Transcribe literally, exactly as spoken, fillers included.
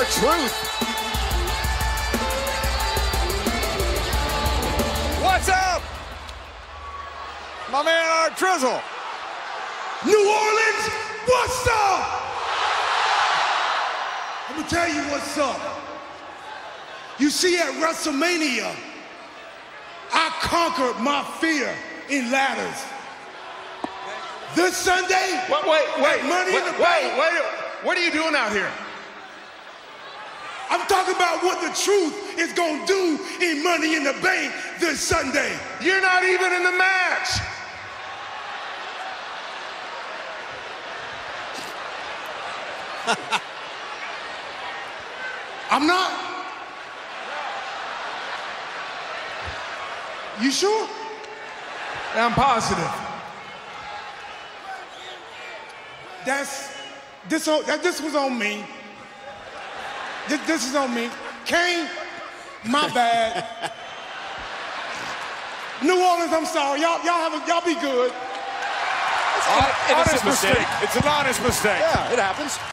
R-Truth. What's up? My man R-Drizzle. New Orleans, what's up? I'm gonna tell you what's up. You see, at WrestleMania, I conquered my fear in ladders. This Sunday, wait, wait, wait, Money wait, in the wait, Bank. wait, what are you doing out here? I'm talking about what the truth is gonna do in Money in the Bank this Sunday. You're not even in the match. I'm not. You sure? I'm positive. That's this. That this was on me. This, this is on me. Kane, my bad. New Orleans, I'm sorry. Y'all, y'all have a, y'all be good. Honest mistake. It's an honest mistake. Yeah, it happens.